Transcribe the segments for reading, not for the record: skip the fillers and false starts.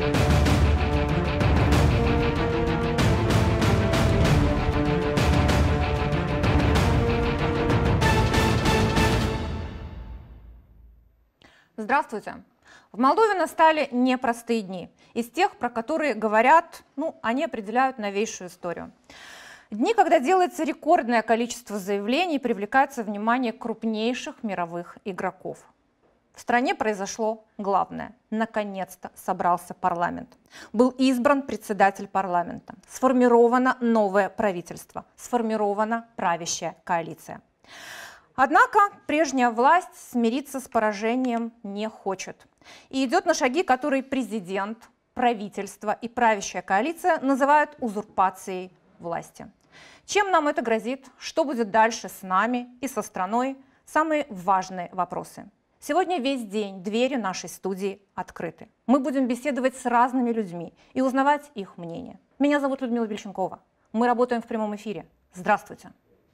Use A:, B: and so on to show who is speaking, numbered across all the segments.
A: Здравствуйте! В Молдове настали непростые дни. Из тех, про которые говорят, они определяют новейшую историю. Дни, когда делается рекордное количество заявлений и привлекается внимание крупнейших мировых игроков. В стране произошло главное. Наконец-то собрался парламент. Был избран председатель парламента. Сформировано новое правительство. Сформирована правящая коалиция. Однако прежняя власть смириться с поражением не хочет. И идет на шаги, которые президент, правительство и правящая коалиция называют узурпацией власти. Чем нам это грозит? Что будет дальше с нами и со страной? Самые важные вопросы. Сегодня весь день двери нашей студии открыты. Мы будем беседовать с разными людьми и узнавать их мнение. Меня зовут Людмила Бельченкова. Мы работаем в прямом эфире. Здравствуйте!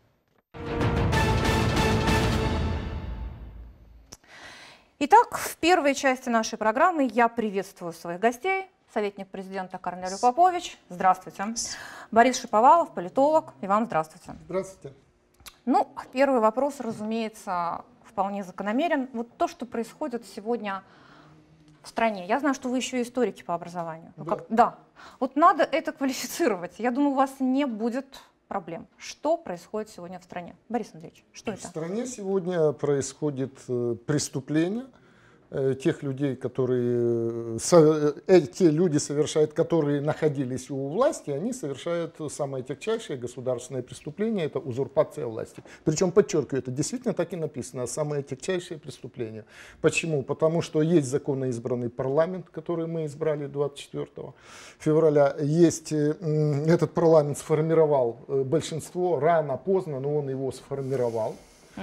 A: Итак, в первой части нашей программы я приветствую своих гостей. Советник президента Корнелий Попович. Здравствуйте. Борис Шиповалов, политолог. И вам здравствуйте.
B: Здравствуйте.
A: Первый вопрос, разумеется, вполне закономерен. Вот то, что происходит сегодня в стране. Я знаю, что вы еще историки по образованию.
B: Да.
A: Вот надо это квалифицировать. Я думаю, у вас не будет проблем. Что происходит сегодня в стране? Борис Андреевич, что это?
B: В стране сегодня происходит преступление тех людей, те люди совершают, которые находились у власти, они совершают самое тягчайшее государственное преступление, это узурпация власти. Причем, подчеркиваю, это действительно так и написано, самое тягчайшее преступление. Почему? Потому что есть законно избранный парламент, который мы избрали 24 февраля. Этот парламент сформировал большинство, рано, поздно, но он его сформировал.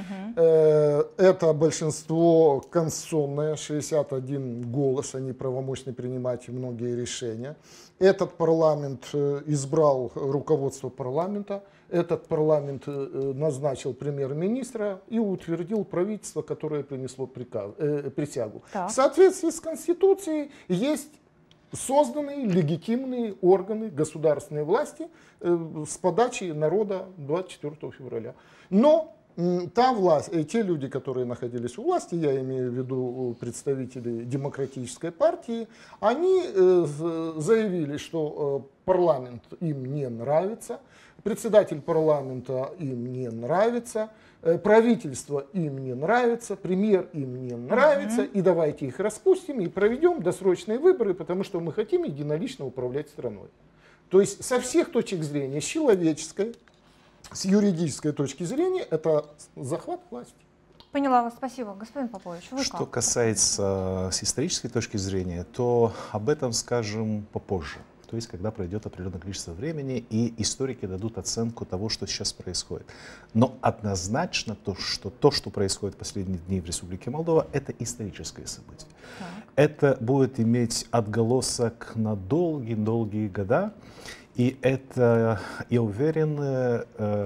B: Это большинство конституционное, 61 голос, они правомочны принимать многие решения. Этот парламент избрал руководство парламента, этот парламент назначил премьер-министра и утвердил правительство, которое принесло присягу.
A: Так.
B: В соответствии с Конституцией есть созданы легитимные органы государственной власти с подачи народа 24 февраля. Но та власть, те люди, которые находились у власти, я имею в виду представители демократической партии, они заявили, что парламент им не нравится, председатель парламента им не нравится, правительство им не нравится, премьер им не нравится, и давайте их распустим и проведем досрочные выборы, потому что мы хотим единолично управлять страной. То есть со всех точек зрения, с человеческой, с юридической точки зрения, это захват власти.
A: Поняла вас, спасибо. Господин Попович, вы
C: Что
A: как?
C: касается с исторической точки зрения, то об этом скажем попозже. То есть, когда пройдет определенное количество времени, и историки дадут оценку того, что сейчас происходит. Но однозначно то, что происходит в последние дни в Республике Молдова, это историческое событие.
A: Так.
C: Это будет иметь отголосок на долгие-долгие года. И это, я уверен,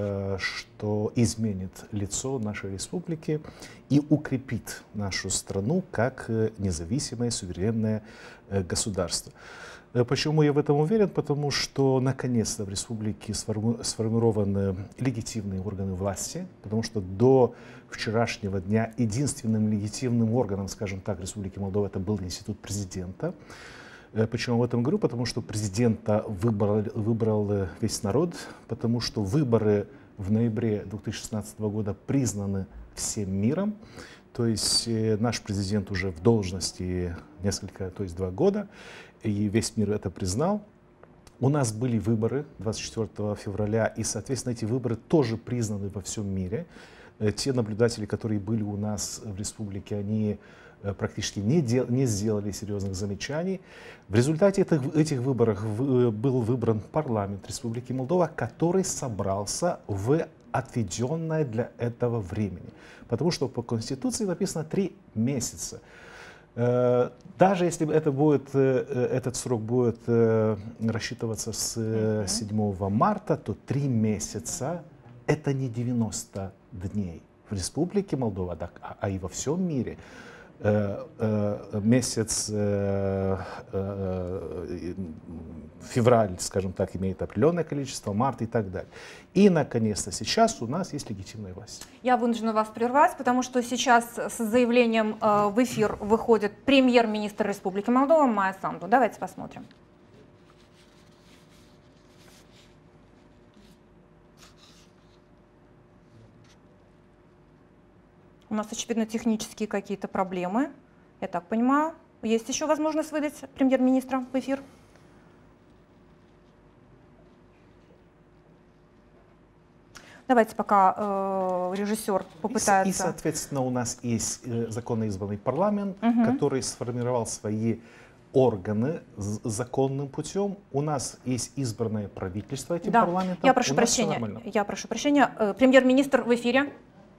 C: что изменит лицо нашей республики и укрепит нашу страну как независимое, суверенное государство. Почему я в этом уверен? Потому что наконец-то в республике сформированы легитимные органы власти, потому что до вчерашнего дня единственным легитимным органом, скажем так, Республики Молдова это был институт президента. Почему об этом говорю? Потому что президента выбрал весь народ, потому что выборы в ноябре 2016 года признаны всем миром. То есть наш президент уже в должности 2 года, и весь мир это признал. У нас были выборы 24 февраля, и, соответственно, эти выборы тоже признаны во всем мире. Те наблюдатели, которые были у нас в республике, они практически не сделали серьезных замечаний. В результате этих выборов был выбран парламент Республики Молдова, который собрался в отведенное для этого времени. Потому что по Конституции написано 3 месяца. Даже если этот срок будет рассчитываться с 7 марта, то 3 месяца это не 90 дней. В Республике Молдова, а и во всем мире месяц февраль, скажем так, имеет определенное количество, март и так далее. И, наконец-то, сейчас у нас есть легитимная власть.
A: Я вынуждена вас прервать, потому что сейчас с заявлением в эфир выходит премьер-министр Республики Молдова Майя Санду. Давайте посмотрим. У нас, очевидно, технические какие-то проблемы. Я так понимаю. Есть еще возможность выдать премьер-министра в эфир? Давайте пока режиссер попытается.
C: И, соответственно, у нас есть законно избранный парламент, который сформировал свои органы законным путем. У нас есть избранное правительство этим парламентом.
A: Я прошу прощения. Премьер-министр в эфире.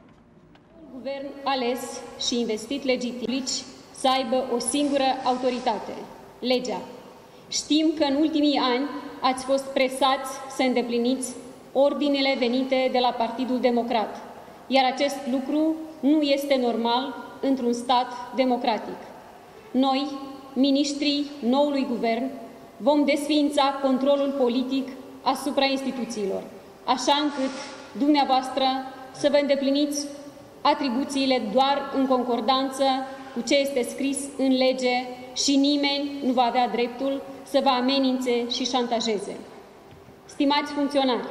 D: Guvern ales și investit legitim să aibă o singură autoritate, legea. Știm că în ultimii ani ați fost presați să îndepliniți ordinele venite de la Partidul Democrat, iar acest lucru nu este normal într-un stat democratic. Noi, miniștrii noului guvern, vom desființa controlul politic asupra instituțiilor, așa încât dumneavoastră să vă îndepliniți atribuțiile doar în concordanță cu ce este scris în lege și nimeni nu va avea dreptul să vă amenințe și șantajeze. Stimați funcționari,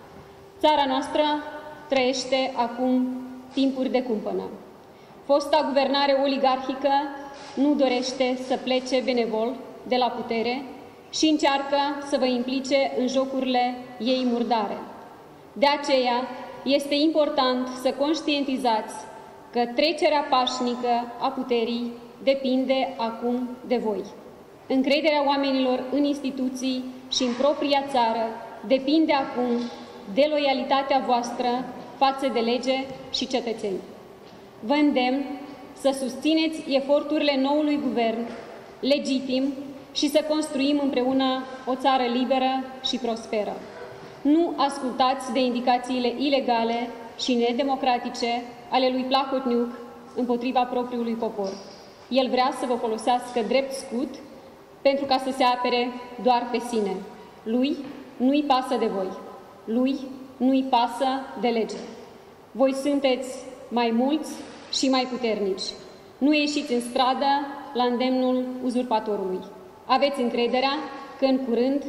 D: țara noastră trăiește acum timpuri de cumpănă. Fosta guvernare oligarhică nu dorește să plece benevol de la putere și încearcă să vă implice în jocurile ei murdare. De aceea, este important să conștientizați că trecerea pașnică a puterii depinde acum de voi. Încrederea oamenilor în instituții și în propria țară depinde acum de loialitatea voastră față de lege și cetățeni. Vă îndemn să susțineți eforturile noului guvern legitim și să construim împreună o țară liberă și prosperă. Nu ascultați de indicațiile ilegale și nedemocratice ale lui Plahotniuc împotriva propriului popor. El vrea să vă folosească drept scut pentru ca să se apere doar pe sine. Lui nu-i pasă de voi. Lui nu-i pasă de lege. Voi sunteți mai mulți și mai puternici. Nu ieșiți în stradă la îndemnul uzurpatorului. Aveți încrederea că în curând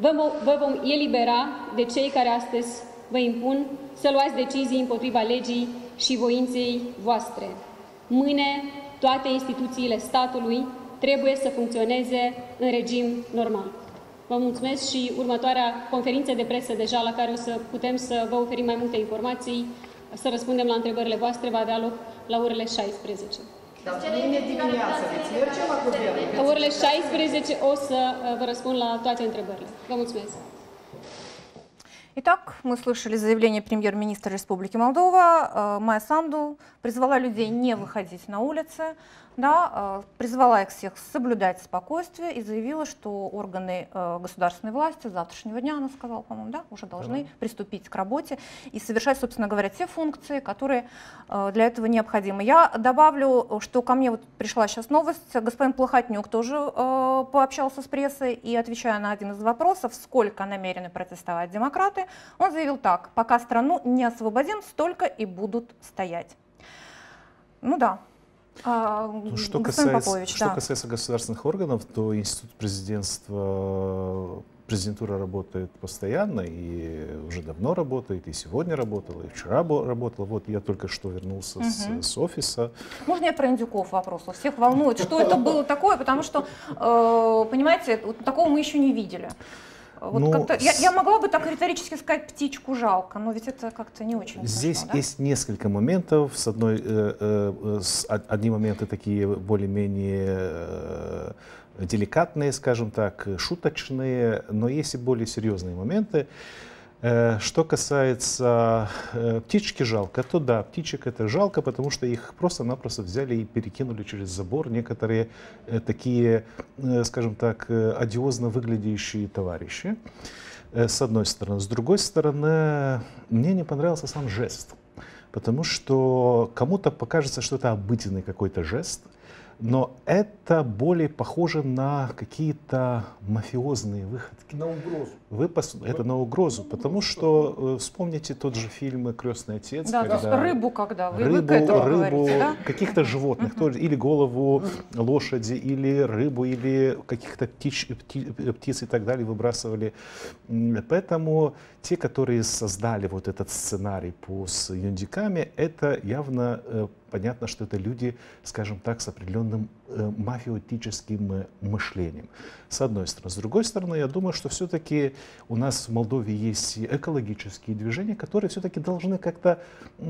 D: vă vom elibera de cei care astăzi vă impun să luați decizii împotriva legii și voinței voastre. Mâine, toate instituțiile statului trebuie să funcționeze în regim normal. Vă mulțumesc și următoarea conferință de presă deja la care o să putem să vă oferim mai multe informații, să răspundem la întrebările voastre, va avea loc la orele 16. La orele 16 o să vă răspund la toate întrebările. Vă mulțumesc.
A: Итак, мы слышали заявление премьер-министра Республики Молдова. Майя Санду призвала людей не выходить на улицы, да, призвала их всех соблюдать спокойствие и заявила, что органы государственной власти с завтрашнего дня, она сказала, по-моему, да, уже должны приступить к работе и совершать, собственно говоря, те функции, которые для этого необходимы. Я добавлю, что ко мне вот пришла сейчас новость, господин Плохотнюк тоже пообщался с прессой и, отвечая на один из вопросов, сколько намерены протестовать демократы, он заявил так: пока страну не освободим, столько и будут стоять. Ну да.
C: Что касается государственных органов, то институт президентура работает постоянно и уже давно работает, и сегодня работала, и вчера работала. Вот я только что вернулся с офиса.
A: Можно я про индюков вопрос? Всех волнует, что это было такое, потому что, понимаете, вот такого мы еще не видели. Вот ну, я могла бы так риторически сказать, птичку жалко, но ведь это как-то не очень
C: Здесь
A: смешно, да?
C: Есть несколько моментов. Одни моменты такие более-менее деликатные, скажем так, шуточные, но есть и более серьезные моменты. Что касается птички жалко, то да, птичек это жалко, потому что их просто-напросто взяли и перекинули через забор некоторые такие, скажем так, одиозно выглядящие товарищи, с одной стороны. С другой стороны, мне не понравился сам жест, потому что кому-то покажется, что это обыденный какой-то жест, но это более похоже на какие-то мафиозные выходки.
B: На угрозу.
C: Это на угрозу, потому что вспомните тот же фильм «Крестный отец».
A: Да,
C: когда
A: то есть рыбу, когда вы к этому говорите, да?
C: каких-то животных, тоже, или голову лошади, или рыбу, или каких-то птиц и так далее выбрасывали. Поэтому те, которые создали вот этот сценарий с юндиками, это явно понятно, что это люди, скажем так, с определенным мафиотическим мышлением, с одной стороны. С другой стороны, я думаю, что все-таки у нас в Молдове есть экологические движения, которые все-таки должны как-то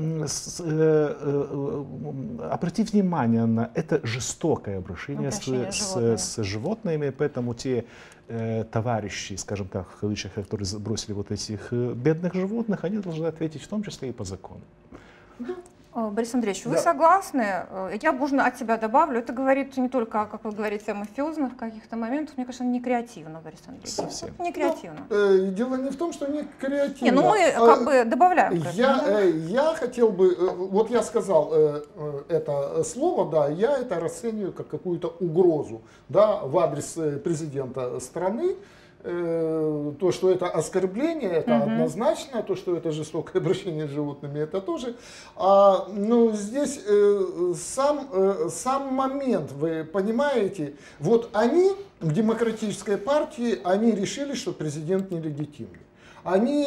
C: обратить внимание на это жестокое обращение с животными, поэтому те товарищи, скажем так, в кавычках, которые забросили вот этих бедных животных, они должны ответить в том числе и по закону.
A: Борис Андреевич, вы согласны? Я, можно, от себя добавлю. Это говорит не только, как вы говорите, о мафиозных каких-то моментах. Мне кажется, не креативно, Борис Андреевич.
C: Совсем.
A: Не креативно.
B: Дело не в том, что не креативно.
A: Не, ну мы как бы добавляем.
B: Я хотел бы, вот я сказал это слово, да, я это расцениваю как какую-то угрозу, да, в адрес президента страны. То, что это оскорбление, это однозначно, то, что это жестокое обращение с животными, это тоже. Но здесь сам момент, вы понимаете, вот они в демократической партии, они решили, что президент нелегитимный. Они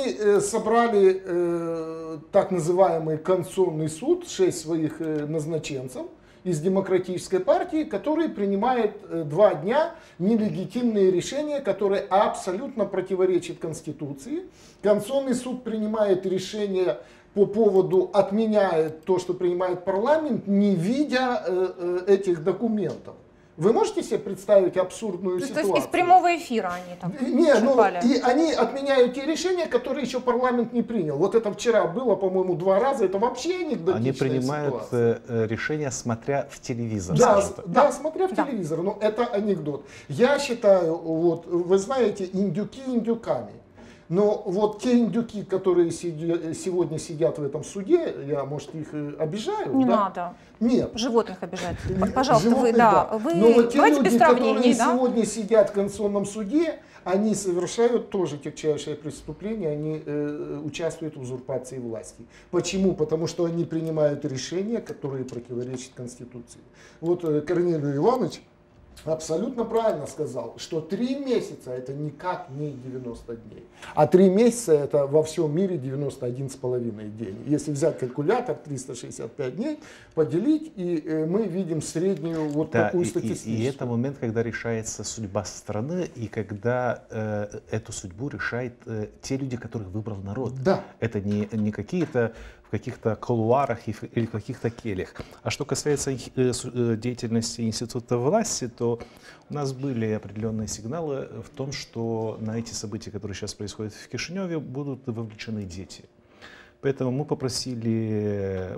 B: собрали так называемый Конституционный суд, 6 своих назначенцев из демократической партии, который принимает 2 дня нелегитимные решения, которые абсолютно противоречат Конституции. Конституционный суд принимает решение по поводу, отменяет то, что принимает парламент, не видя этих документов. Вы можете себе представить абсурдную ситуацию?
A: То есть из прямого эфира они там
B: и они отменяют те решения, которые еще парламент не принял. Вот это вчера было, по-моему, 2 раза. Это вообще анекдотичная
C: Они принимают решения, смотря в телевизор.
B: Да, смотря в телевизор. Но это анекдот. Я считаю, вот, вы знаете, индюки индюками. Но вот те индюки, которые сегодня сидят в этом суде, я, может, их обижаю?
A: Не
B: да?
A: надо.
B: Нет.
A: Животных обижать. Пожалуйста,
B: Животных,
A: вы, да. Вы,
B: но вот те
A: давайте
B: люди,
A: без сравнений,
B: которые
A: да?
B: сегодня сидят в Конституционном суде, они совершают тоже тягчайшее преступление, они участвуют в узурпации власти. Почему? Потому что они принимают решения, которые противоречат Конституции. Вот Корнелий Иванович абсолютно правильно сказал, что 3 месяца это никак не 90 дней. А 3 месяца это во всем мире 91,5 день. Если взять калькулятор 365 дней, поделить, и мы видим среднюю вот такую статистику.
C: И это момент, когда решается судьба страны, и когда эту судьбу решают те люди, которых выбрал народ.
B: Да.
C: Это не какие-то в каких-то кулуарах или в каких-то кельях. А что касается деятельности института власти, то у нас были определенные сигналы в том, что на эти события, которые сейчас происходят в Кишиневе, будут вовлечены дети. Поэтому мы попросили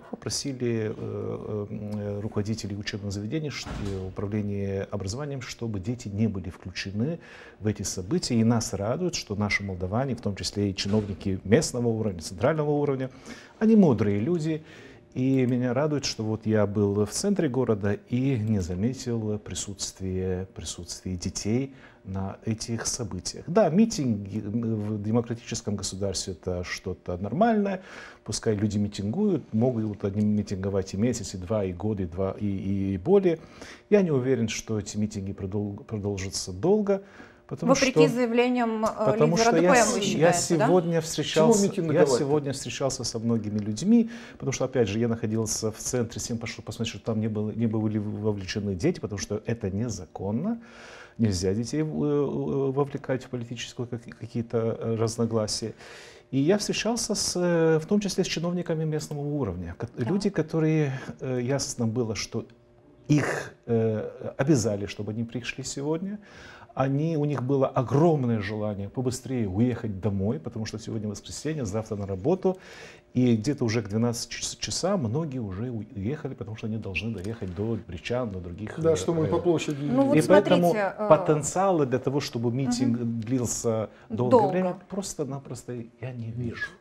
C: руководителей учебных заведений, управления образованием, чтобы дети не были включены в эти события. И нас радует, что наши молдаване, в том числе и чиновники местного уровня, центрального уровня, они мудрые люди. И меня радует, что вот я был в центре города и не заметил присутствие детей на этих событиях. Да, митинги в демократическом государстве это что-то нормальное. Пускай люди митингуют, могут они митинговать и месяц, и 2, и год, и более. Я не уверен, что эти митинги продолжатся долго.
A: Вопреки заявлениям лидера ДПМ, вы считаете,
C: я сегодня встречался со многими людьми, потому что, опять же, я находился в центре, всем пошел посмотреть, что там не были вовлечены дети, потому что это незаконно. Нельзя детей вовлекать в политические какие-то разногласия. И я встречался в том числе с чиновниками местного уровня. Люди, которые, ясно было, что их обязали, чтобы они пришли сегодня. У них было огромное желание побыстрее уехать домой, потому что сегодня воскресенье, завтра на работу. И где-то уже к 12 часам многие уже уехали, потому что они должны доехать до Бричан, до других.
B: Да, что мы по площади.
A: Ну, вот
C: и
A: смотрите,
C: поэтому потенциала для того, чтобы митинг длился долгое время, просто-напросто я не вижу.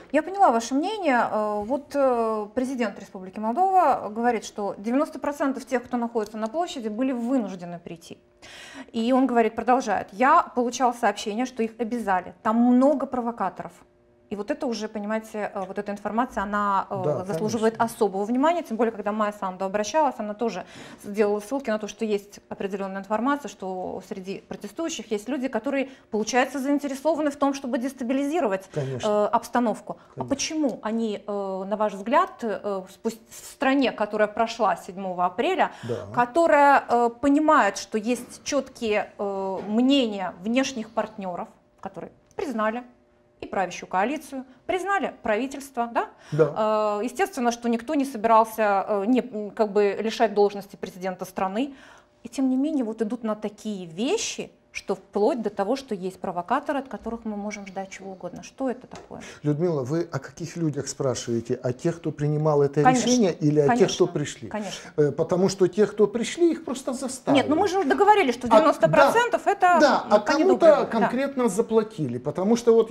A: Я поняла ваше мнение. Вот президент Республики Молдова говорит, что 90% тех, кто находится на площади, были вынуждены прийти. И он говорит, продолжает, я получал сообщение, что их обязали. Там много провокаторов. И вот это уже, понимаете, вот эта информация, она заслуживает особого внимания, тем более, когда Майя Санду обращалась, она тоже сделала ссылки на то, что есть определенная информация, что среди протестующих есть люди, которые, получается, заинтересованы в том, чтобы дестабилизировать обстановку. Конечно. А почему они, на ваш взгляд, в стране, которая прошла 7 апреля, которая понимает, что есть четкие мнения внешних партнеров, которые признали и правящую коалицию, признали правительство, да? Да. Естественно, что никто не собирался как бы лишать должности президента страны, и тем не менее вот идут на такие вещи, что вплоть до того, что есть провокаторы, от которых мы можем ждать чего угодно. Что это такое?
B: Людмила, вы о каких людях спрашиваете? О тех, кто принимал это решение, или о тех, кто пришли?
A: Конечно.
B: Потому что те, кто пришли, их просто заставили.
A: Нет, ну мы же уже договорились, что 90% это...
B: Да, а кому-то конкретно заплатили. Потому что вот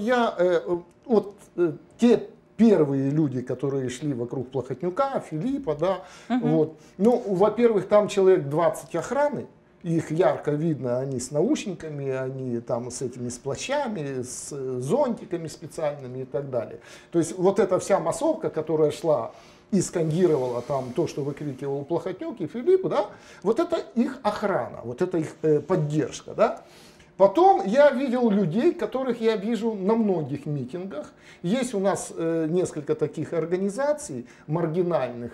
B: те первые люди, которые шли вокруг Плохотнюка, Филиппа, да, вот. Ну, во-первых, там человек 20 охраны. Их ярко видно, они с наушниками, они там с этими с плащами, с зонтиками специальными и так далее. То есть вот эта вся массовка, которая шла и скандировала там то, что выкрикивал Плохотнюк и Филипп, да, вот это их охрана, вот это их поддержка, да. Потом я видел людей, которых я вижу на многих митингах. Есть у нас несколько таких организаций маргинальных.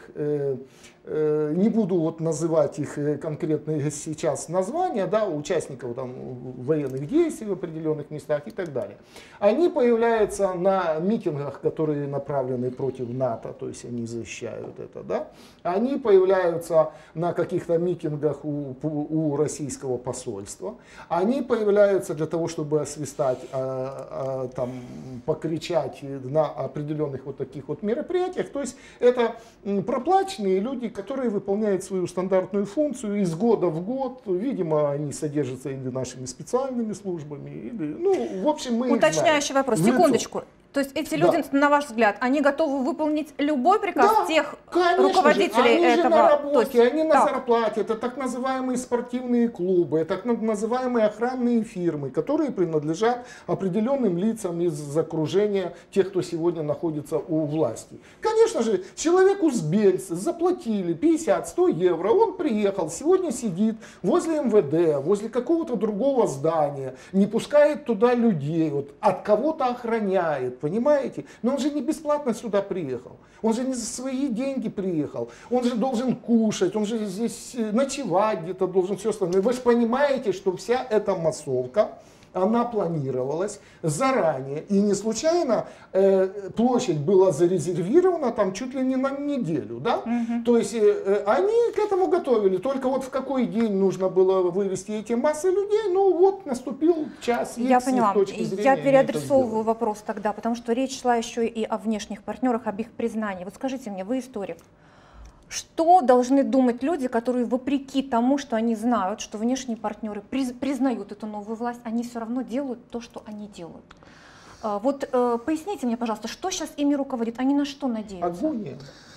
B: Не буду вот называть их конкретно сейчас названия, да, участников там, военных действий в определенных местах и так далее. Они появляются на митингах, которые направлены против НАТО, то есть они защищают это. Да. Они появляются на каких-то митингах у российского посольства. Они появляются для того, чтобы освистать, там, покричать на определенных вот таких вот мероприятиях. То есть это проплаченные люди, которые выполняют свою стандартную функцию из года в год. Видимо, они содержатся или нашими специальными службами, или, ну, в общем, мы
A: Уточняющий вопрос, секундочку. То есть эти люди, на ваш взгляд, они готовы выполнить любой приказ тех руководителей
B: они
A: этого?
B: Же на работе, они на зарплате. Это так называемые спортивные клубы, это так называемые охранные фирмы, которые принадлежат определенным лицам из окружения тех, кто сегодня находится у власти. Конечно же, человеку с Бельца заплатили 50-100 евро, он приехал, сегодня сидит возле МВД, возле какого-то другого здания, не пускает туда людей, вот, от кого-то охраняет. Понимаете? Но он же не бесплатно сюда приехал. Он же не за свои деньги приехал. Он же должен кушать, он же здесь ночевать где-то должен, все остальное. Вы же понимаете, что вся эта массовка, она планировалась заранее. И не случайно площадь была зарезервирована там чуть ли не на неделю. Да? То есть они к этому готовили. Только вот в какой день нужно было вывести эти массы людей, ну вот наступил час.
A: Я поняла. Я переадресовываю вопрос тогда, потому что речь шла еще и о внешних партнерах, об их признании. Вот скажите мне, вы историк. Что должны думать люди, которые вопреки тому, что они знают, что внешние партнеры признают эту новую власть, они все равно делают то, что они делают? Вот поясните мне, пожалуйста, что сейчас ими руководит, они на что надеются?
B: Агония.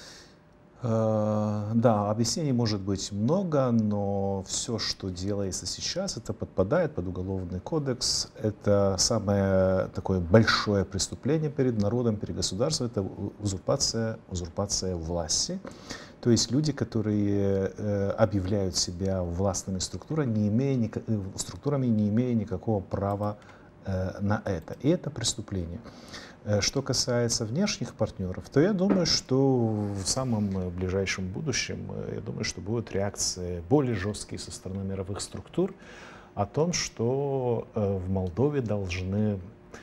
C: Да, объяснений может быть много, но все, что делается сейчас, это подпадает под уголовный кодекс. Это самое такое большое преступление перед народом, перед государством, это узурпация власти. То есть люди, которые объявляют себя властными структурами, не имея никакого права на это. И это преступление. Что касается внешних партнеров, то я думаю, что в самом ближайшем будущем, я думаю, что будут реакции более жесткие со стороны мировых структур о том, что в Молдове должны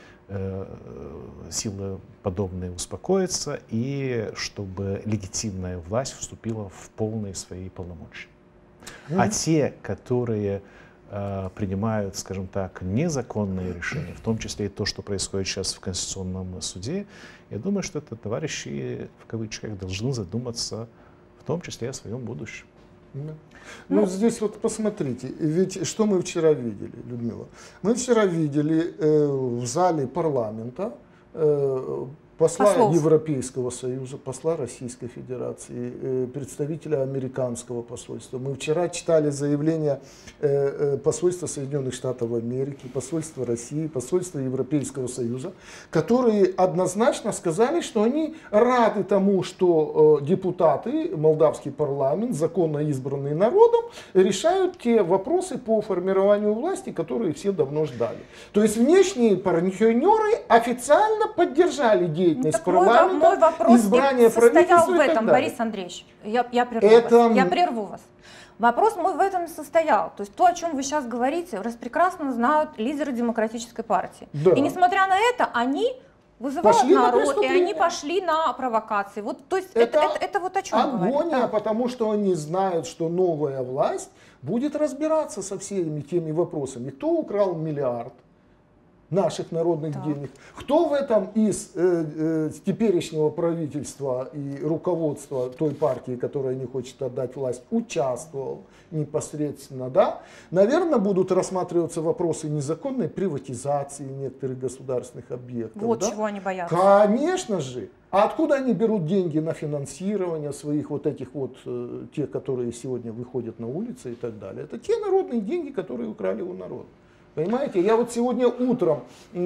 C: силы подобные успокоиться и чтобы легитимная власть вступила в полные свои полномочия. А те, которые принимают, скажем так, незаконные решения, в том числе и то, что происходит сейчас в Конституционном суде, я думаю, что это товарищи, в кавычках, должны задуматься в том числе о своем будущем.
B: Ну, здесь вот посмотрите, ведь что мы вчера видели, Людмила? Мы вчера видели в зале парламента посла
A: послов.
B: Европейского Союза, посла Российской Федерации, представителя американского посольства. Мы вчера читали заявление посольства Соединенных Штатов Америки, посольства России, посольства Европейского Союза, которые однозначно сказали, что они рады тому, что депутаты, молдавский парламент, законно избранные народом, решают те вопросы по формированию власти, которые все давно ждали. То есть внешние партнеры официально поддержали деятельность парламента,
A: мой вопрос
B: избрание
A: состоял в
B: правительства и
A: этом,
B: так далее.
A: Борис Андреевич. Я прерву вас. Вопрос мой в этом состоял. То есть то, о чем вы сейчас говорите, прекрасно знают лидеры Демократической партии.
B: Да.
A: И несмотря на это, они вызывают
B: Пошли на
A: народ, и
B: преступление.
A: они пошли на провокации. Вот, то есть это вот о чем
B: агония,
A: говорит, да.
B: потому что они знают, что новая власть будет разбираться со всеми теми вопросами. Кто украл миллиард наших народных денег? Кто в этом из теперешнего правительства и руководства той партии, которая не хочет отдать власть, участвовал непосредственно, да? Наверное, будут рассматриваться вопросы незаконной приватизации некоторых государственных объектов.
A: Вот
B: да?
A: чего они боятся.
B: Конечно же. А откуда они берут деньги на финансирование своих вот этих вот, тех, которые сегодня выходят на улицы и так далее? Это те народные деньги, которые украли у народа. Понимаете, я вот сегодня утром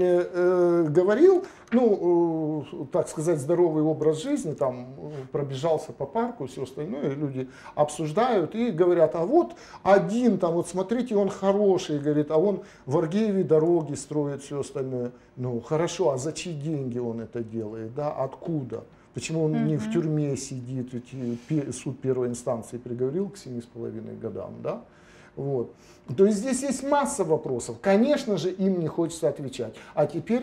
B: говорил, ну, так сказать, здоровый образ жизни, там, пробежался по парку, все остальное, люди обсуждают и говорят, а вот один там, вот смотрите, он хороший, говорит, а он в Аргееве дороги строит, все остальное. Ну, хорошо, а за чьи деньги он это делает, да, откуда? Почему он не в тюрьме сидит, ведь суд первой инстанции приговорил к 7,5 годам, да? Вот. То есть здесь есть масса вопросов. Конечно же, им не хочется отвечать. А теперь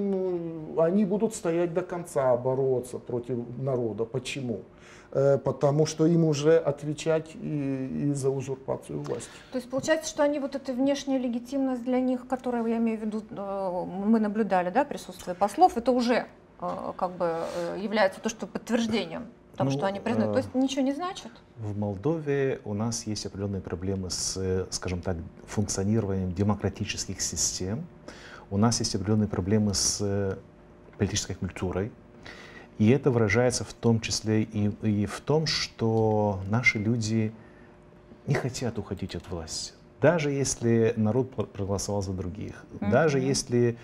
B: они будут стоять до конца, бороться против народа. Почему? Потому что им уже отвечать и за узурпацию власти.
A: То есть получается, что они вот эта внешняя легитимность для них, которую, я имею в виду, мы наблюдали, да, присутствие послов, это уже как бы является то, что подтверждением того, что они признают. То есть ничего не значит?
C: В Молдове у нас есть определенные проблемы с, скажем так, функционированием демократических систем. У нас есть определенные проблемы с политической культурой. И это выражается в том числе и в том, что наши люди не хотят уходить от власти. Даже если народ проголосовал за других, даже если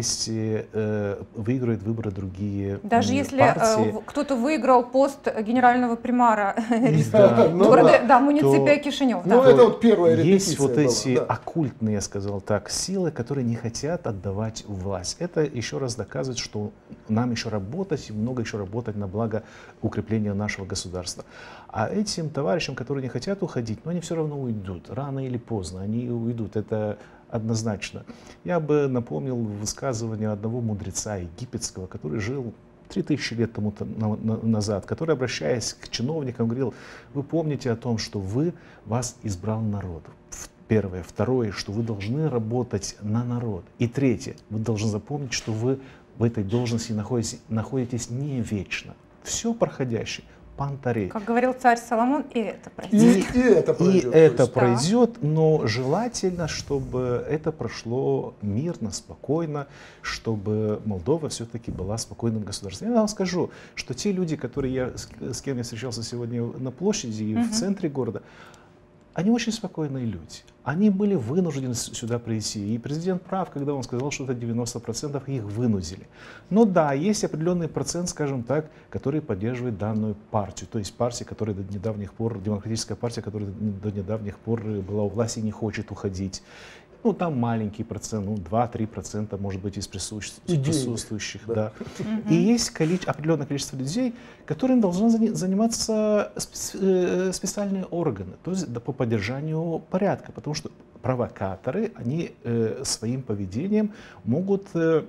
C: выиграют выборы другие
A: даже если кто-то выиграл пост генерального примара города, муниципия Кишинев.
B: Ну, это вот первая репетиция
C: есть вот эти
B: была, да.
C: оккультные, я сказал так, силы, которые не хотят отдавать власть. Это еще раз доказывает, что нам еще работать и много еще работать на благо укрепления нашего государства. А этим товарищам, которые не хотят уходить, но они все равно уйдут, рано или поздно, они уйдут, это однозначно. Я бы напомнил высказывание одного мудреца египетского, который жил 3000 лет тому назад, который, обращаясь к чиновникам, говорил: вы помните о том, что вас избрал народ. Первое. Второе, что вы должны работать на народ. И третье, вы должны запомнить, что вы в этой должности находитесь не вечно. Все проходящее. Пантарей.
A: Как говорил царь Соломон, и это пройдет.
B: И это
C: пройдет, но желательно, чтобы это прошло мирно, спокойно, чтобы Молдова все-таки была спокойным государством. Я вам скажу, что те люди, с кем я встречался сегодня на площади и в центре города, они очень спокойные люди. Они были вынуждены сюда прийти. И президент прав, когда он сказал, что это 90% их вынудили. Но да, есть определенный процент, скажем так, который поддерживает данную партию. То есть партия, которая до недавних пор, демократическая партия, которая до недавних пор была у власти и не хочет уходить. Ну, там маленький процент, 2-3%, может быть, из присутствующих. Да. И есть определенное количество людей, которым должны заниматься специальные органы, то есть по поддержанию порядка, потому что провокаторы, они своим поведением могут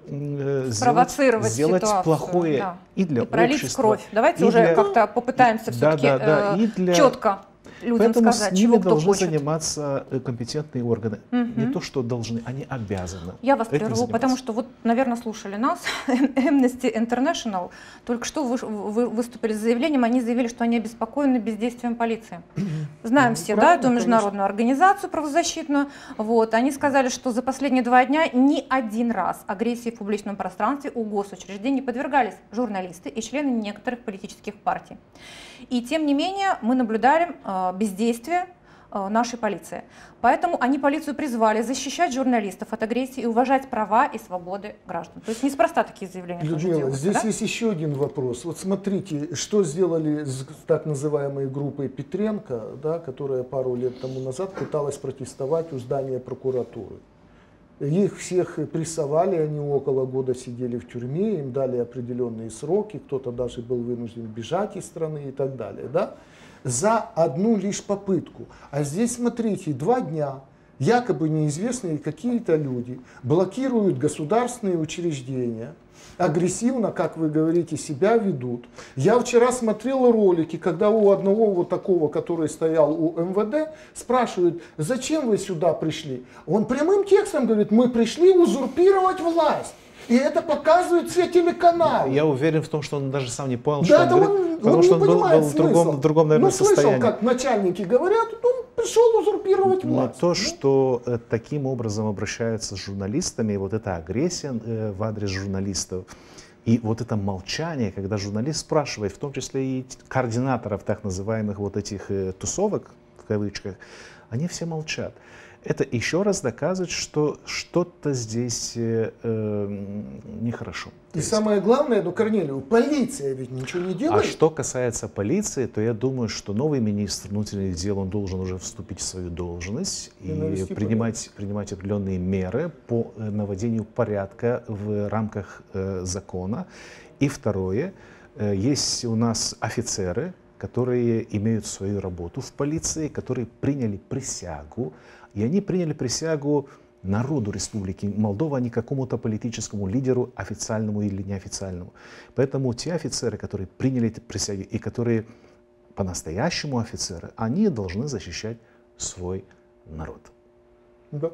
C: сделать плохое и для общества.
A: Пролить кровь. Давайте уже как-то попытаемся все-таки четко людям
C: Поэтому
A: сказать,
C: с ними
A: чего кто
C: должны
A: хочет.
C: заниматься компетентные органы. Не то, что должны, они обязаны.
A: Я вас
C: этим
A: прерву,
C: заниматься.
A: потому что вот, наверное, слушали нас. Amnesty International только что выступили с заявлением, они заявили, что они обеспокоены бездействием полиции. Знаем все, да, эту международную организацию правозащитную. Вот, они сказали, что за последние 2 дня ни один раз агрессии в публичном пространстве у госучреждений подвергались журналисты и члены некоторых политических партий. И тем не менее мы наблюдаем бездействие нашей полиции. Поэтому они полицию призвали защищать журналистов от агрессии и уважать права и свободы граждан. То есть неспроста такие заявления тоже
B: Людмила,
A: делаются,
B: здесь
A: да?
B: есть еще один вопрос. Вот смотрите, что сделали с так называемой группой Петренко, да, которая пару лет тому назад пыталась протестовать у здания прокуратуры. Их всех прессовали, они около года сидели в тюрьме, им дали определенные сроки, кто-то даже был вынужден бежать из страны и так далее. Да? За одну лишь попытку. А здесь, смотрите, 2 дня якобы неизвестные какие-то люди блокируют государственные учреждения, агрессивно, как вы говорите, себя ведут. Я вчера смотрел ролики, когда у одного вот такого, который стоял у МВД, спрашивают, зачем вы сюда пришли? Он прямым текстом говорит, мы пришли узурпировать власть. И это показывают все телеканалы.
C: Я уверен в том, что он даже сам не понял,
B: Да,
C: что
B: это
C: он говорит, потому
B: он
C: что
B: не
C: он был
B: понимает
C: в другом, наверное,
B: Ну, слышал,
C: состоянии.
B: как начальники говорят, он пришел узурпировать
C: Но
B: власть.
C: то, что таким образом обращаются с журналистами, вот эта агрессия в адрес журналистов, и вот это молчание, когда журналист спрашивает, в том числе и координаторов так называемых вот этих тусовок, в кавычках, они все молчат. Это еще раз доказывает, что что-то здесь нехорошо.
B: И самое главное, ну, Корнелию, полиция ведь ничего не делает.
C: А что касается полиции, то я думаю, что новый министр внутренних дел, он должен уже вступить в свою должность и принимать определенные меры по наведению порядка в рамках закона. И второе, есть у нас офицеры, которые имеют свою работу в полиции, которые приняли присягу, и они приняли присягу народу Республики Молдова, а не какому-то политическому лидеру, официальному или неофициальному. Поэтому те офицеры, которые приняли эти присяги и которые по-настоящему офицеры, они должны защищать свой народ.
B: Да.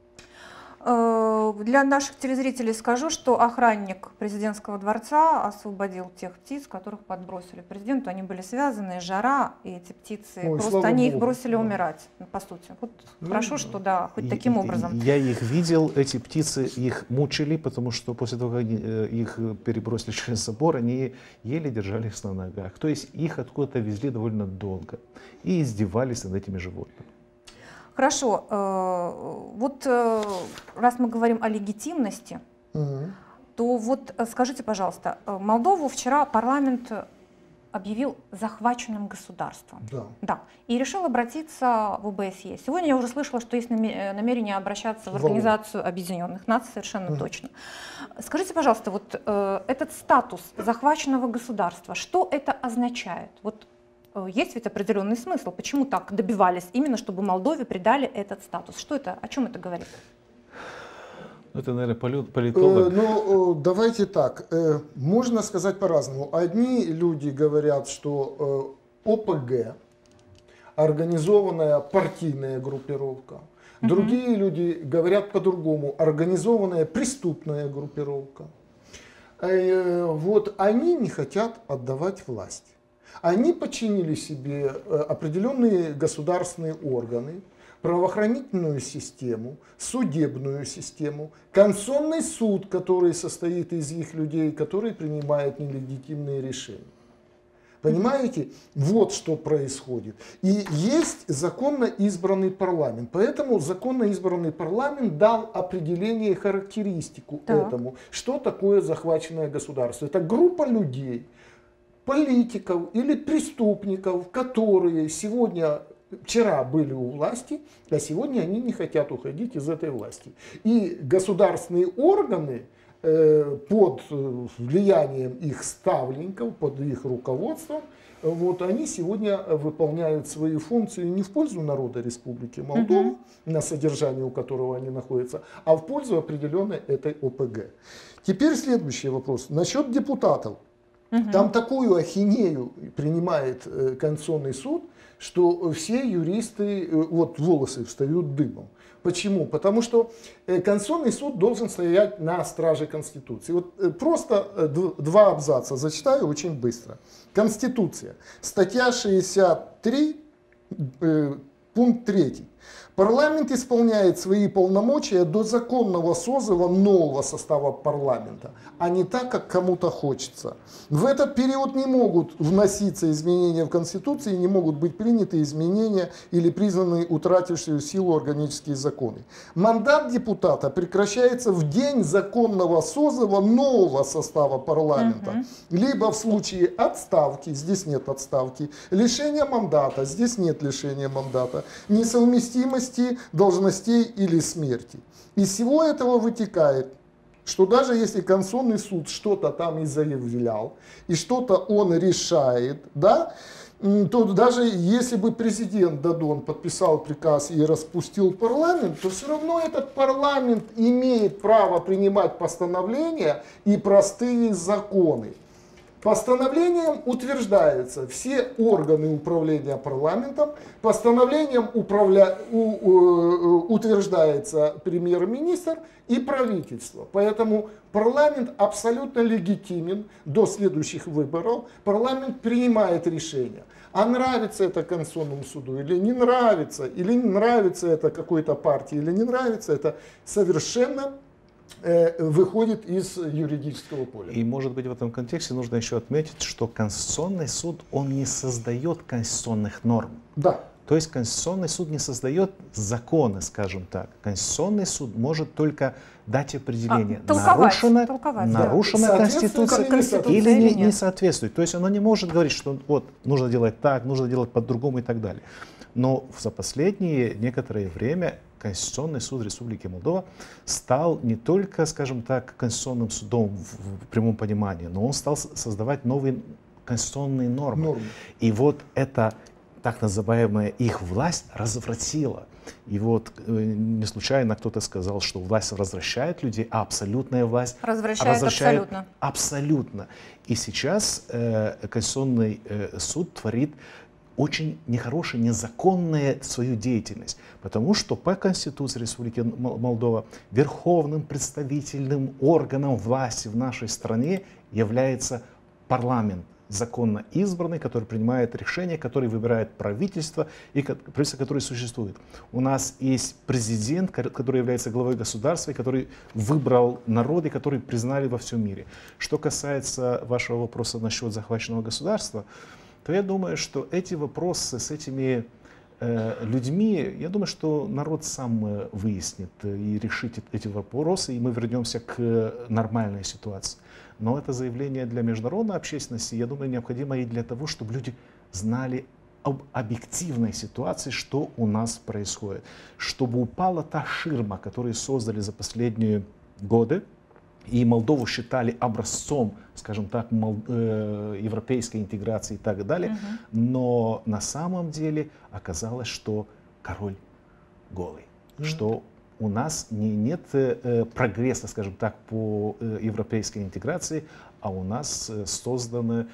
A: Для наших телезрителей скажу, что охранник президентского дворца освободил тех птиц, которых подбросили президенту. Они были связаны, жара, и эти птицы, просто они их бросили умирать, по сути. Вот хорошо, что да, хоть таким образом.
C: Я их видел, эти птицы, их мучили, потому что после того, как их перебросили через забор, они еле держались на ногах. То есть их откуда-то везли довольно долго и издевались над этими животными.
A: Хорошо, вот раз мы говорим о легитимности, то вот скажите, пожалуйста, Молдову вчера парламент объявил захваченным государством. Да. И решил обратиться в ОБСЕ. Сегодня я уже слышала, что есть намерение обращаться в Организацию Объединенных Наций, совершенно точно. Скажите, пожалуйста, вот этот статус захваченного государства, что это означает? Вот есть ведь определенный смысл, почему так добивались именно, чтобы Молдове придали этот статус? Что это, о чем это говорит?
C: Это, наверное, политолог.
B: Ну, давайте так, можно сказать по-разному. Одни люди говорят, что ОПГ, организованная партийная группировка. Другие люди говорят по-другому, организованная преступная группировка. Вот они не хотят отдавать власть. Они подчинили себе определенные государственные органы, правоохранительную систему, судебную систему, конституционный суд, который состоит из их людей, который принимает нелегитимные решения. Понимаете? Вот что происходит. И есть законно избранный парламент. Поэтому законно избранный парламент дал определение и характеристику этому. Что такое захваченное государство? Это группа людей, политиков или преступников, которые вчера были у власти, а сегодня они не хотят уходить из этой власти. И государственные органы под влиянием их ставленников, под их руководством, вот они сегодня выполняют свои функции не в пользу народа Республики Молдова, на содержании у которого они находятся, а в пользу определенной этой ОПГ. Теперь следующий вопрос. Насчет депутатов. Там такую ахинею принимает Конституционный суд, что все юристы, вот волосы встают дымом. Почему? Потому что Конституционный суд должен стоять на страже Конституции. Вот просто два абзаца зачитаю очень быстро. Конституция. Статья 63, пункт 3. Парламент исполняет свои полномочия до законного созыва нового состава парламента, а не так, как кому-то хочется. В этот период не могут вноситься изменения в Конституции, не могут быть приняты изменения или признаны утратившие силу органические законы. Мандат депутата прекращается в день законного созыва нового состава парламента, либо в случае отставки, здесь нет отставки, лишения мандата, здесь нет лишения мандата, несовместимости должностей или смерти. Из всего этого вытекает, что даже если Конституционный суд что-то там и заявлял, и что-то он решает, да, то даже если бы президент Додон подписал приказ и распустил парламент, то все равно этот парламент имеет право принимать постановления и простые законы. Постановлением утверждаются все органы управления парламентом, постановлением утверждается премьер-министр и правительство. Поэтому парламент абсолютно легитимен до следующих выборов. Парламент принимает решения. А нравится это Конституционному суду или не нравится это какой-то партии или не нравится, это совершенно выходит из юридического поля.
C: И, может быть, в этом контексте нужно еще отметить, что Конституционный суд, он не создает конституционных норм.
B: Да.
C: То есть Конституционный суд не создает законы, скажем так. Конституционный суд может только дать определение, нарушена Конституция или не соответствует. То есть оно не может говорить, что вот нужно делать так, нужно делать по-другому и так далее. Но за последнее некоторое время Конституционный суд Республики Молдова стал не только, скажем так, конституционным судом в прямом понимании, но он стал создавать новые конституционные нормы. И вот эта так называемая их власть развратила. И вот не случайно кто-то сказал, что власть развращает людей, а абсолютная власть развращает абсолютно. И сейчас Конституционный суд творит очень нехорошая, незаконная свою деятельность. Потому что по Конституции Республики Молдова верховным представительным органом власти в нашей стране является парламент, законно избранный, который принимает решения, который выбирает правительство, и правительство, которое существует. У нас есть президент, который является главой государства, и который выбрал народ, и который признали во всем мире. Что касается вашего вопроса насчет захваченного государства, то я думаю, что эти вопросы с этими людьми, я думаю, что народ сам выяснит и решит эти вопросы, и мы вернемся к нормальной ситуации. Но это заявление для международной общественности, я думаю, необходимо и для того, чтобы люди знали об объективной ситуации, что у нас происходит. Чтобы упала та ширма, которую создали за последние годы, и Молдову считали образцом, скажем так, европейской интеграции и так далее. Но на самом деле оказалось, что король голый, что у нас нет прогресса, скажем так, по европейской интеграции, а у нас созданы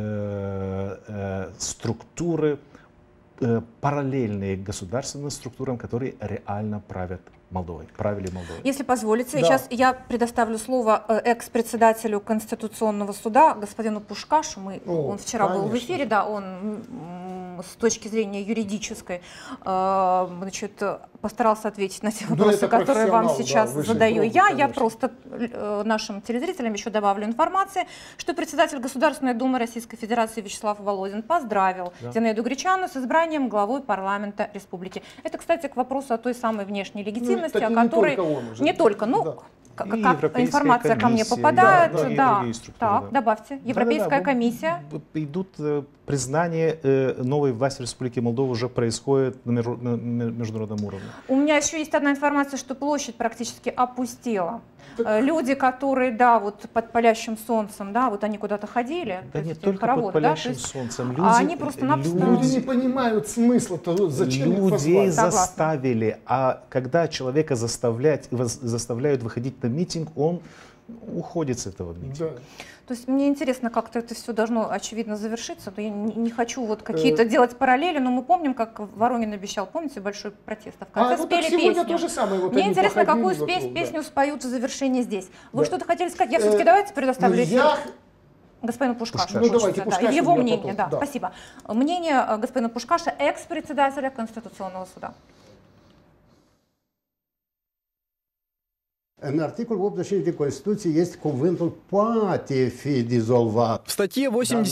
C: структуры, параллельные государственным структурам, которые реально правят Молдовой, правили Молдовой.
A: Если позволите, сейчас я предоставлю слово экс-председателю Конституционного суда, господину Пушкашу. Он вчера был в эфире, да, он с точки зрения юридической постарался ответить на те вопросы, которые вам сейчас задаю я. Я просто нашим телезрителям еще добавлю информации, что председатель Государственной Думы Российской Федерации Вячеслав Володин поздравил Зинаиду Гречану с избранием главой парламента республики. Это, кстати, к вопросу о той самой внешней легитимности, о которой не только, как информация ко мне попадает. Так, добавьте. Европейская комиссия.
C: Идут признание новой власти Республики Молдова уже происходит на международном уровне.
A: У меня еще есть одна информация, что площадь практически опустела. Люди, которые, вот под палящим солнцем, вот они куда-то ходили.
C: Да не только под палящим солнцем.
A: Они просто-напросто...
B: Люди не понимают смысла того, зачем
C: людей заставили. А когда человека заставляют выходить на митинг, он уходит с этого митинга.
B: Да.
A: То есть мне интересно, как-то это все должно, очевидно, завершиться. Я не хочу вот какие-то делать параллели, но мы помним, как Воронин обещал, помните, большой протест, а в конце
B: ну
A: спели
B: так сегодня
A: песню.
B: то же самое. Вот
A: Мне
B: они
A: интересно,
B: походили
A: какую
B: вокруг,
A: песню споют в завершении здесь. Вы
B: Да.
A: что-то хотели сказать? Я все-таки давайте предоставлю эфир
B: Я...
A: господину Пушкашу.
B: Ну, давайте,
A: Да,
B: Пушкашу
A: его
B: я
A: мнение,
B: потом, да.
A: спасибо. Мнение господина Пушкаша, экс-председателя Конституционного суда.
E: În articolul 85 din Constituție este cuvântul poate fi dizolvat.
F: В статье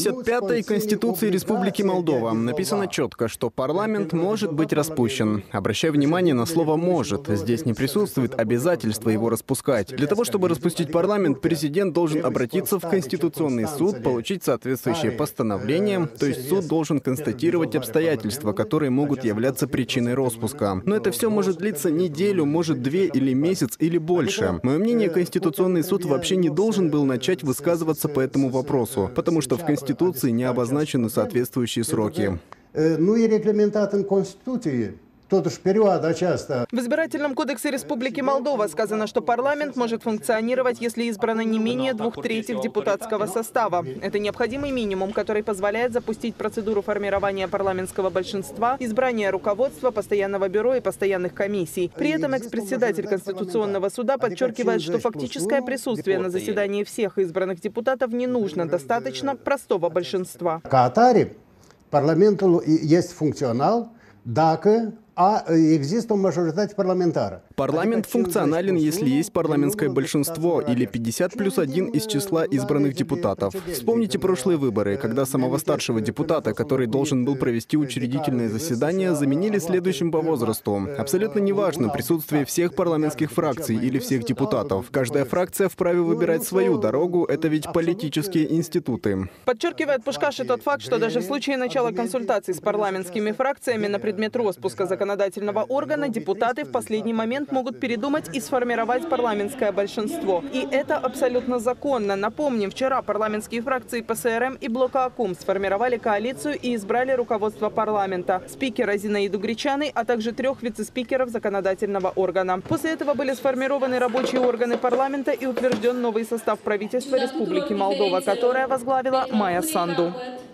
F: 85 Конституции Республики Молдова написано четко, что парламент может быть распущен. Обращаю внимание на слово «может». Здесь не присутствует обязательство его распускать. Для того, чтобы распустить парламент, президент должен обратиться в Конституционный суд, получить соответствующее постановление, то есть суд должен констатировать обстоятельства, которые могут являться причиной распуска. Но это все может длиться неделю, может 2 или месяц, или больше. Мое мнение, Конституционный суд вообще не должен был начать высказываться по этому вопросу, потому что в Конституции не обозначены соответствующие сроки.
E: Nu e reglementat în Constituție. Totuși, perioada aceasta...
G: В избирательном кодексе Республики Молдова сказано, что парламент может функционировать, если избрано не менее 2/3 депутатского состава. Это необходимый минимум, который позволяет запустить процедуру формирования парламентского большинства, избрания руководства, постоянного бюро и постоянных комиссий. При этом экс-председатель Конституционного суда подчеркивает, что фактическое присутствие на заседании всех избранных депутатов не нужно, достаточно простого большинства.
E: Ca atare, Parlamentul este funcțional dacă există o majoritate parlamentară.
F: Парламент функционален, если есть парламентское большинство или 50+1 из числа избранных депутатов. Вспомните прошлые выборы, когда самого старшего депутата, который должен был провести учредительное заседание, заменили следующим по возрасту. Абсолютно неважно присутствие всех парламентских фракций или всех депутатов. Каждая фракция вправе выбирать свою дорогу, это ведь политические институты.
G: Подчеркивает Пушкаш и тот факт, что даже в случае начала консультаций с парламентскими фракциями на предмет распуска законодательного органа, депутаты в последний момент могут передумать и сформировать парламентское большинство. И это абсолютно законно. Напомним, вчера парламентские фракции ПСРМ и Блока АКУМ сформировали коалицию и избрали руководство парламента, спикера Зинаиду Гречаной, а также 3 вице-спикеров законодательного органа. После этого были сформированы рабочие органы парламента и утвержден новый состав правительства Республики Молдова, которое возглавила Майя Санду.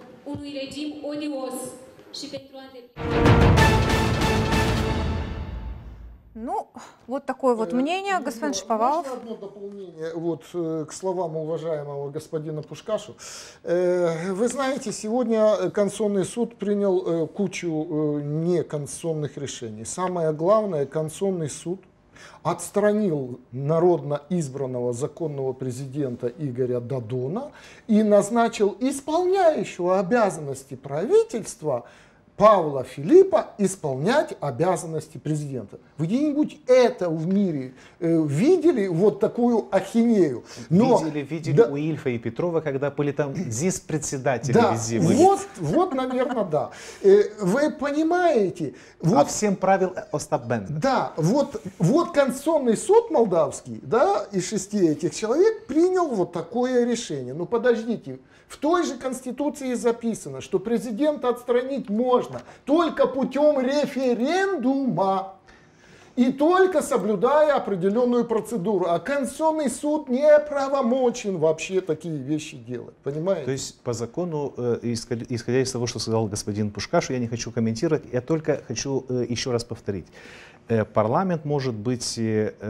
A: Ну, вот такое вот мнение, господин Шаповалов.
B: Можно одно дополнение к словам уважаемого господина Пушкашу. Вы знаете, сегодня Конституционный суд принял кучу неконституционных решений. Самое главное, Конституционный суд отстранил народно избранного законного президента Игоря Додона и назначил исполняющего обязанности правительства Павла Филиппа исполнять обязанности президента. Вы где-нибудь это в мире видели, вот такую ахинею?
C: Но, видели у Ильфа и Петрова, когда были там председатели везде были.
B: Вот, наверное, да. Вы понимаете?
C: А всем правил Остап Бендер.
B: Да, вот Конституционный суд молдавский, да, из 6 этих человек принял вот такое решение. Ну подождите. В той же Конституции записано, что президента отстранить можно только путем референдума и только соблюдая определенную процедуру. А Конституционный суд не правомочен вообще такие вещи делать. Понимаете?
C: То есть по закону, исходя из того, что сказал господин Пушкаш, я не хочу комментировать, я только хочу еще раз повторить. Парламент может быть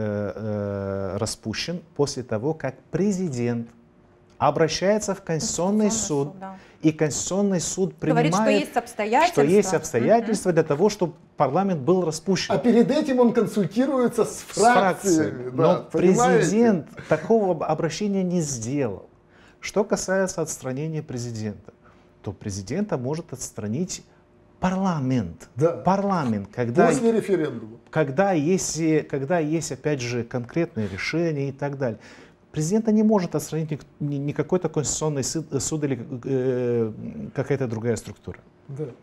C: распущен после того, как президент обращается в Конституционный суд, и Конституционный суд принимает,
A: говорит, что есть обстоятельства
C: для того, чтобы парламент был распущен.
B: А перед этим он консультируется с фракциями.
C: Но президент такого обращения не сделал. Что касается отстранения президента, то президента может отстранить парламент.
B: Да.
C: Парламент,
B: после референдума.
C: Когда есть опять же конкретные решения и так далее. Президента не может отстранить ни какой-то конституционный суд или какая-то другая структура.
B: Да.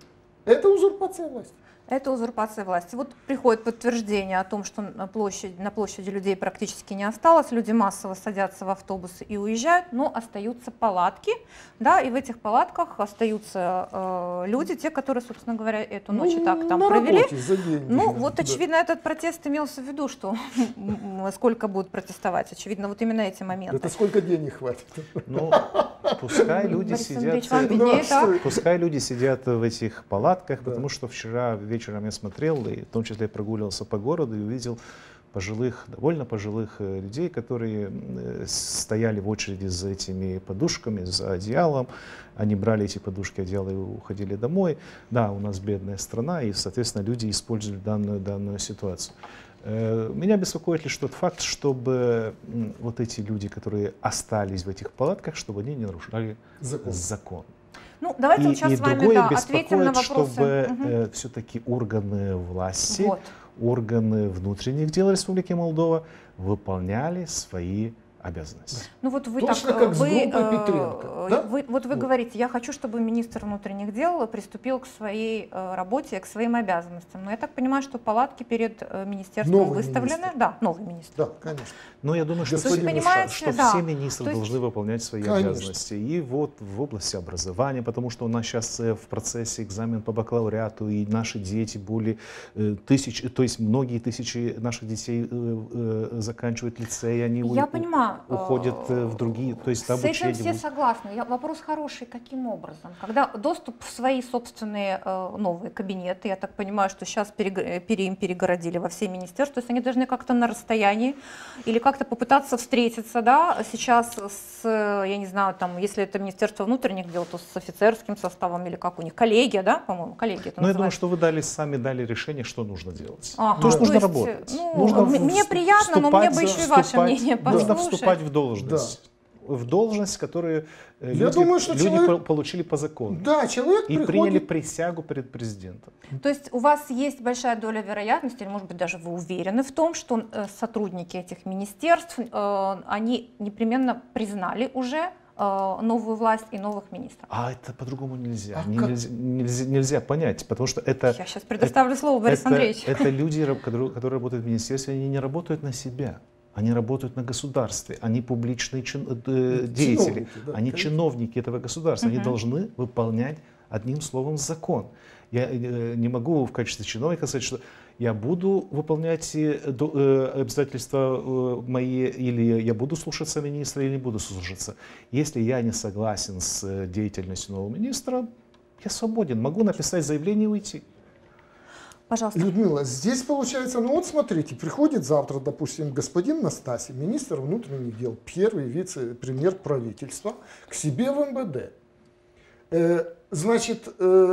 B: Это узурпация власти.
A: Это узурпация власти. Вот приходит подтверждение о том, что на площади людей практически не осталось, люди массово садятся в автобусы и уезжают, но остаются палатки, да, и в этих палатках остаются люди, те, которые, собственно говоря, эту ночь и так там провели.
B: Работе, за деньги,
A: Ну, вот, очевидно, этот протест имелся в виду, что сколько будут протестовать. Очевидно, вот именно эти моменты.
B: Это сколько денег хватит?
C: Ну, пускай люди сидят, пускай люди сидят в этих палатках, потому что вчера вечером я смотрел, и в том числе прогуливался по городу и увидел довольно пожилых людей, которые стояли в очереди за этими подушками, за одеялом. Они брали эти подушки, одеяла и уходили домой. Да, у нас бедная страна, и, соответственно, люди используют данную ситуацию. Меня беспокоит лишь тот факт, чтобы вот эти люди, которые остались в этих палатках, чтобы они не нарушали закон.
A: Ну, давайте вот сейчас с вами ответим на вопросы.
C: Чтобы все-таки органы власти, органы внутренних дел Республики Молдова выполняли свои обязанности.
A: Ну вот вы
B: Точно
A: так,
B: как с группой Петренко, да?
A: вы говорите, я хочу, чтобы министр внутренних дел приступил к своей работе, к своим обязанностям. Но я так понимаю, что палатки перед министерством
B: новый
A: выставлены.
B: Министр.
A: Да, новый министр.
B: Да, конечно.
C: Но я думаю, что все министры должны выполнять свои обязанности. И вот в области образования, потому что у нас сейчас в процессе экзамен по бакалавриату, и наши дети более тысяч, то есть многие тысячи наших детей заканчивают лицей, они уходят в другие, то есть
A: с этим все согласны. Вопрос хороший, каким образом? Когда доступ в свои собственные новые кабинеты, я так понимаю, что сейчас им перегородили во все министерства, то есть они должны как-то на расстоянии или как-то попытаться встретиться, да, сейчас я не знаю, там, если это Министерство внутренних дел, то с офицерским составом или как у них, коллегия, да, по-моему, коллегия.
C: Но я думаю, что вы сами дали решение, что нужно делать.
A: То есть нужно работать. Мне приятно, но мне бы еще и ваше мнение послушать.
C: Нужно вступать в должность. Да. В должность, которую люди получили по закону.
B: Да, человек
C: и приняли присягу перед президентом.
A: То есть у вас есть большая доля вероятности, или, может быть, даже вы уверены в том, что сотрудники этих министерств, они непременно признали уже новую власть и новых министров.
C: А это по-другому нельзя. Нельзя понять, потому что это...
A: Я сейчас предоставлю слово Борису Андреевичу.
C: Это люди, которые работают в министерстве, они не работают на себя. Они работают на государстве, они публичные деятели, они чиновники этого государства, они должны выполнять одним словом закон. Я не могу в качестве чиновника сказать, что я буду выполнять обязательства мои, или я буду слушаться министра, или не буду слушаться. Если я не согласен с деятельностью нового министра, я свободен, могу написать заявление и уйти.
A: Пожалуйста.
B: Людмила, здесь получается, ну вот смотрите, приходит завтра, допустим, господин Настасьев, министр внутренних дел, первый вице-премьер правительства, к себе в МВД. Значит,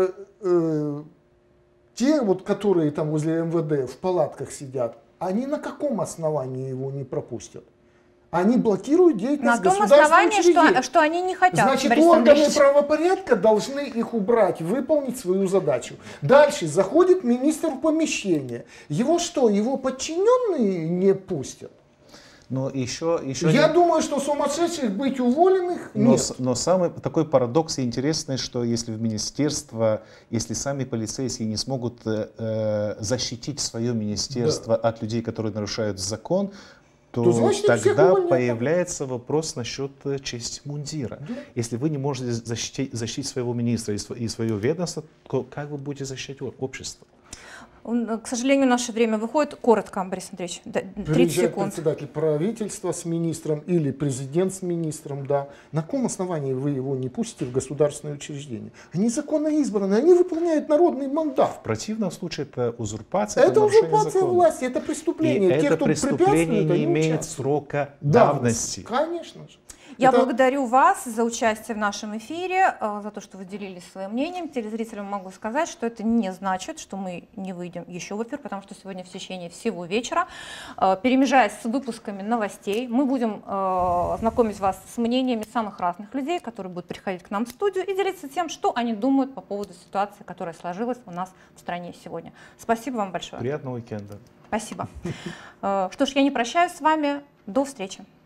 B: те, вот, которые там возле МВД в палатках сидят, они на каком основании его не пропустят? Они блокируют деятельность государственного учреждения.
A: На том основании, что они не хотят.
B: Значит, органы правопорядка должны их убрать, выполнить свою задачу. Дальше заходит министр в помещение. Его что, его подчиненные не пустят?
C: Но еще
B: Я думаю, что сумасшедших быть уволенных нет.
C: Но самый такой парадокс и интересный, что если в министерство, если сами полицейские не смогут защитить свое министерство от людей, которые нарушают закон, то значит, тогда появляется вопрос насчет чести мундира. Да. Если вы не можете защитить своего министра и свое ведомство, то как вы будете защищать общество?
A: К сожалению, наше время выходит. Коротко, Борис Андреевич, 30 секунд.
B: Председатель правительства с министром или президент с министром, да. На каком основании вы его не пустите в государственное учреждение? Они законно избраны, они выполняют народный мандат.
C: В противном случае это узурпация.
B: Это узурпация власти, это преступление.
C: И это преступление не имеет срока давности.
B: Конечно же.
A: Я благодарю вас за участие в нашем эфире, за то, что вы делились своим мнением. Телезрителям могу сказать, что это не значит, что мы не выйдем еще в эфир, потому что сегодня в течение всего вечера, перемежаясь с выпусками новостей, мы будем знакомить вас с мнениями самых разных людей, которые будут приходить к нам в студию и делиться тем, что они думают по поводу ситуации, которая сложилась у нас в стране сегодня. Спасибо вам большое.
C: Приятного уикенда.
A: Спасибо. Что ж, я не прощаюсь с вами. До встречи.